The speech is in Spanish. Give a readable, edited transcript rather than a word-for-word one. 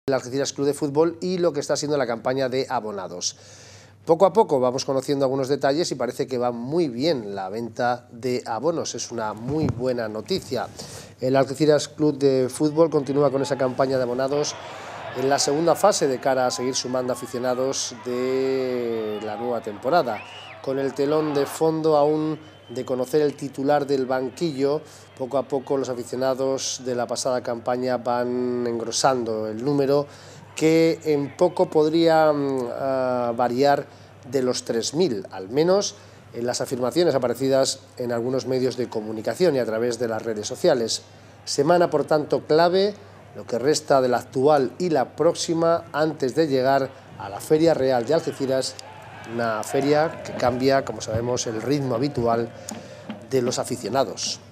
el Algeciras Club de Fútbol y lo que está siendo la campaña de abonados. Poco a poco vamos conociendo algunos detalles y parece que va muy bien la venta de abonos, es una muy buena noticia. El Algeciras Club de Fútbol continúa con esa campaña de abonados en la segunda fase de cara a seguir sumando aficionados de la nueva temporada. Con el telón de fondo aún de conocer el titular del banquillo, poco a poco los aficionados de la pasada campaña van engrosando el número, que en poco podría variar de los 3.000, al menos en las afirmaciones aparecidas en algunos medios de comunicación y a través de las redes sociales. Semana, por tanto, clave, lo que resta de la actual y la próxima, antes de llegar a la Feria Real de Algeciras, una feria que cambia, como sabemos, el ritmo habitual de los aficionados.